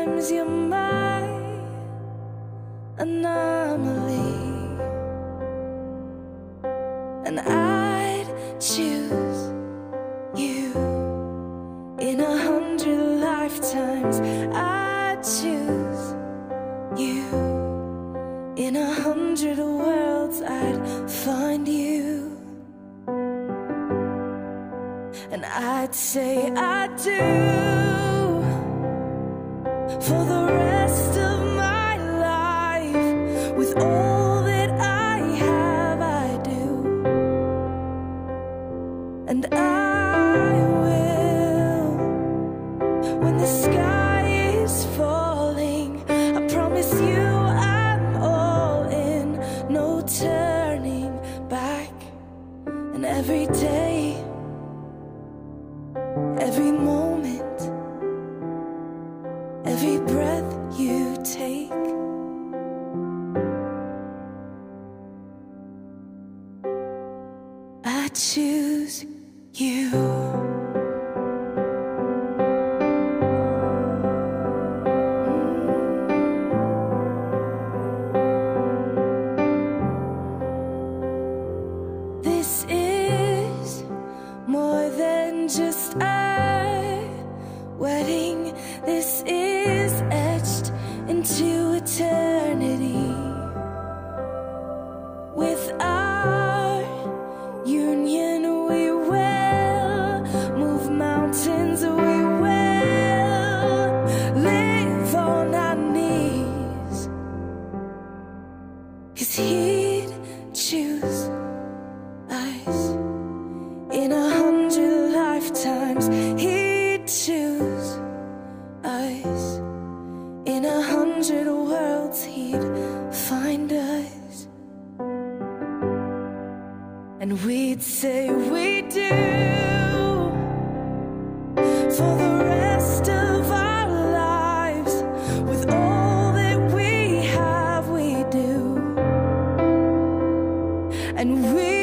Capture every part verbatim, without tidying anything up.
Sometimes you're my anomaly, and I'd choose you in a hundred lifetimes. I'd choose you in a hundred worlds. I'd find you, and I'd say I do for the rest of my life. With all that I have, I do, and I will. When the sky is falling, I promise you I'm all in, no turning back. And every day, every moment, every breath you take, I choose you. This is more than just a wedding. This is etched into eternity. With our union, we will move mountains. We will live on our knees, 'cause he'd choose us in a hundred lifetimes. He'd choose us in a hundred worlds. He'd find us, and we'd say we do for the rest of our lives. With all that we have, we do, and we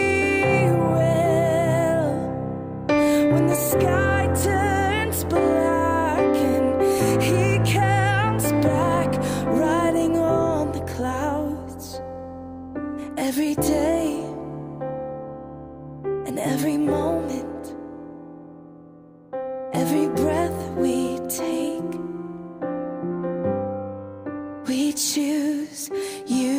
will. When the sky turns black and he comes back riding on the clouds, every day and every moment, every breath we take, we choose you.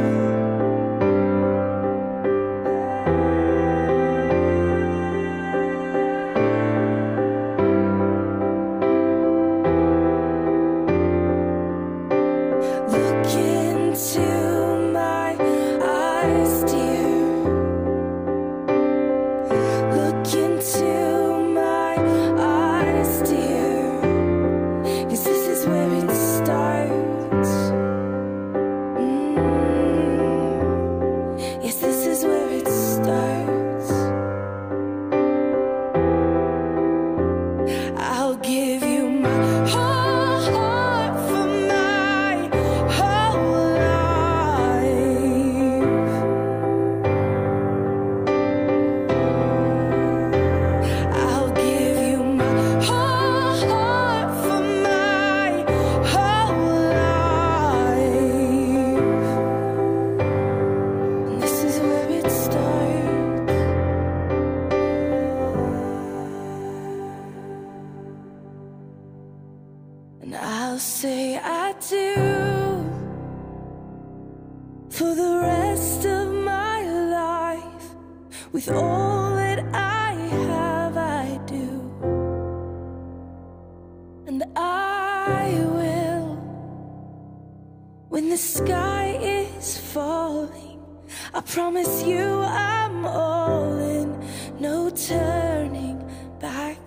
Look into my eyes, dear. Look into my eyes, dear. 'Cause this is where it starts. Mm. Yes, this is where it starts. I'll give you my whole heart for my whole life. I'll give you my whole heart for my whole life. And this is where it starts. And I'll say I do for the rest of my life. With all that I have, I do, and I will. When the sky is falling, I promise you I'm all in, no turning back.